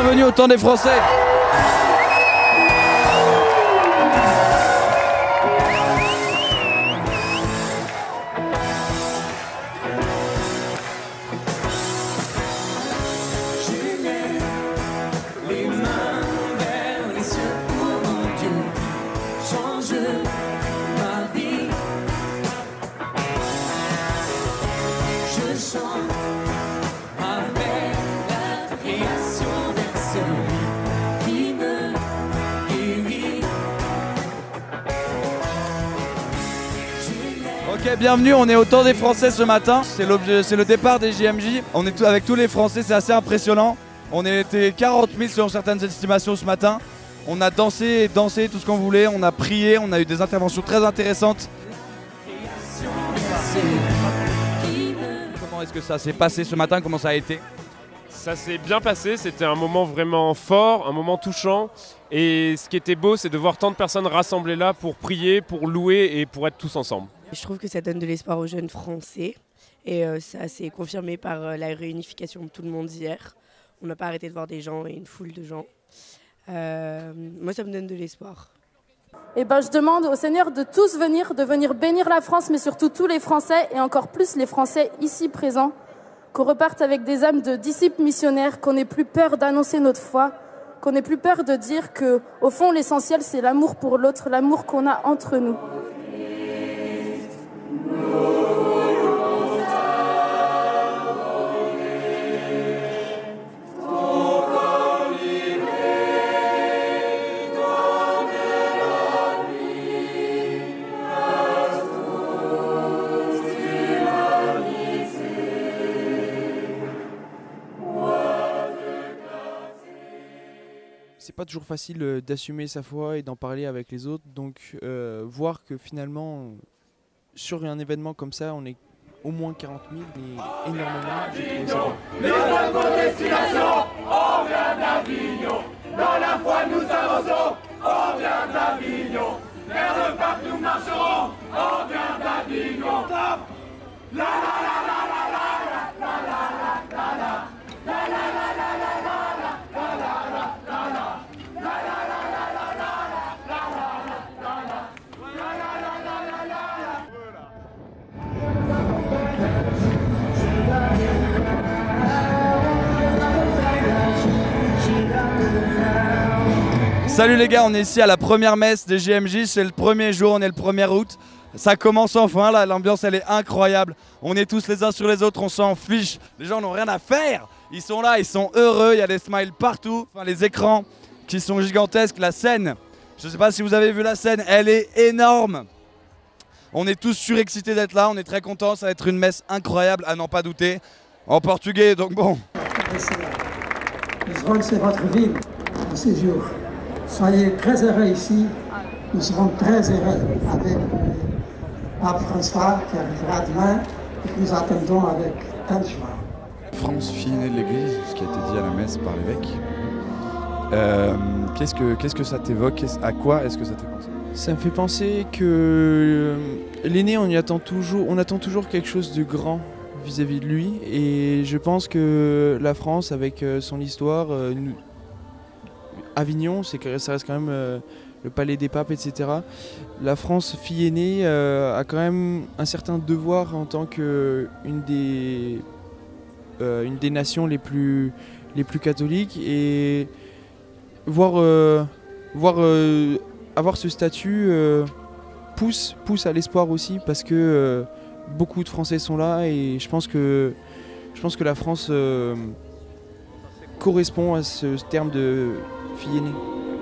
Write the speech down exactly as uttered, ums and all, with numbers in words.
bienvenue au Temps des Français. Ok, bienvenue, on est au Temps des Français ce matin, c'est le départ des J M J, on est tout, avec tous les Français, c'est assez impressionnant. On était quarante mille selon certaines estimations ce matin, on a dansé et dansé tout ce qu'on voulait, on a prié, on a eu des interventions très intéressantes. Comment est-ce que ça s'est passé ce matin, comment ça a été? Ça s'est bien passé, c'était un moment vraiment fort, un moment touchant. Et ce qui était beau, c'est de voir tant de personnes rassemblées là pour prier, pour louer et pour être tous ensemble. Je trouve que ça donne de l'espoir aux jeunes Français. Et euh, ça s'est confirmé par euh, la réunification de tout le monde hier. On n'a pas arrêté de voir des gens et une foule de gens. Euh, moi, ça me donne de l'espoir. Eh ben, je demande au Seigneur de tous venir, de venir bénir la France, mais surtout tous les Français, et encore plus les Français ici présents, qu'on reparte avec des âmes de disciples missionnaires, qu'on n'ait plus peur d'annoncer notre foi, qu'on n'ait plus peur de dire que, au fond, l'essentiel, c'est l'amour pour l'autre, l'amour qu'on a entre nous. C'est pas toujours facile d'assumer sa foi et d'en parler avec les autres, donc euh, voir que finalement sur un événement comme ça on est au moins quarante mille, mais énormément, j'ai trouvé ça bien. Notre bonne destination, on vient d'Avignon, dans la foi nous avançons, on vient d'Avignon, vers le pape nous marcherons, on vient d'Avignon. Stop. La la la la la la la la la la la la la la la la Salut les gars, on est ici à la première messe des J M J, c'est le premier jour, on est le premier août. Ça commence enfin là, l'ambiance elle est incroyable. On est tous les uns sur les autres, on s'en fiche. Les gens n'ont rien à faire, ils sont là, ils sont heureux, il y a des smiles partout. Enfin, les écrans qui sont gigantesques, la scène, je ne sais pas si vous avez vu la scène, elle est énorme. On est tous surexcités d'être là, on est très contents, ça va être une messe incroyable, à n'en pas douter. En portugais, donc bon. Lisbonne, c'est votre ville en ces jours. Soyez très heureux ici. Nous serons très heureux avec le pape François qui arrivera demain et que nous attendons avec tant de joie. France, fille aînée de l'Église, ce qui a été dit à la messe par l'évêque. Euh, qu'est-ce que, qu'est-ce que ça t'évoque? À quoi est-ce que ça te fait penser? Ça me fait penser que l'aîné, on y attend toujours, on attend toujours quelque chose de grand vis-à-vis de lui, et je pense que la France, avec son histoire, nous, Avignon, c'est que ça reste quand même euh, le palais des papes, et cetera. La France, fille aînée, euh, a quand même un certain devoir en tant qu'une des, euh, une des nations les plus, les plus catholiques, et voir, euh, voir euh, avoir ce statut euh, pousse, pousse à l'espoir aussi, parce que euh, beaucoup de Français sont là, et je pense que, je pense que la France euh, correspond à ce terme de fille aînée.